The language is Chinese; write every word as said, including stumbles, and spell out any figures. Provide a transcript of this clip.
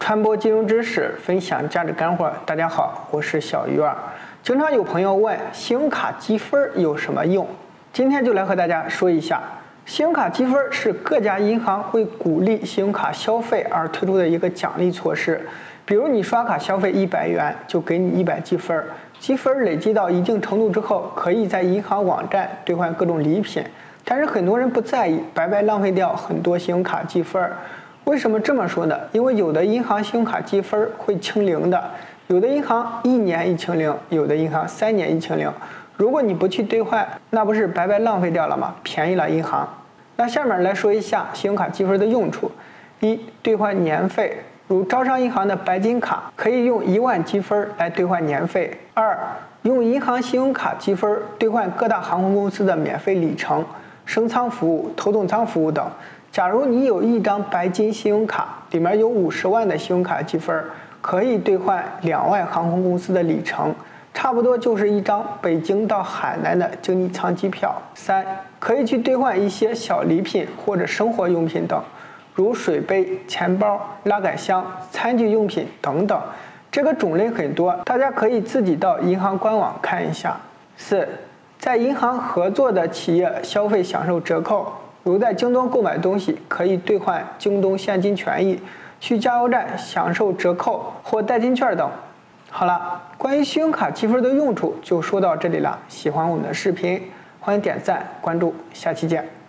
传播金融知识，分享价值干货。大家好，我是小鱼儿。经常有朋友问，信用卡积分有什么用？今天就来和大家说一下。信用卡积分是各家银行为鼓励信用卡消费而推出的一个奖励措施。比如你刷卡消费一百元，就给你一百积分。积分累积到一定程度之后，可以在银行网站兑换各种礼品。但是很多人不在意，白白浪费掉很多信用卡积分。为什么这么说呢？因为有的银行信用卡积分会清零的，有的银行一年一清零，有的银行三年一清零。如果你不去兑换，那不是白白浪费掉了吗？便宜了银行。那下面来说一下信用卡积分的用处：一、兑换年费，如招商银行的白金卡可以用一万积分来兑换年费；二、用银行信用卡积分兑换各大航空公司的免费里程、升舱服务、头等舱服务等。假如你有一张白金信用卡，里面有五十万的信用卡积分，可以兑换两万航空公司的里程，差不多就是一张北京到海南的经济舱机票。三、可以去兑换一些小礼品或者生活用品等，如水杯、钱包、拉杆箱、餐具用品等等，这个种类很多，大家可以自己到银行官网看一下。四、在银行合作的企业消费享受折扣。如在京东购买东西，可以兑换京东现金权益，去加油站享受折扣或代金券等。好了，关于信用卡积分的用处就说到这里了。喜欢我们的视频，欢迎点赞关注，下期见。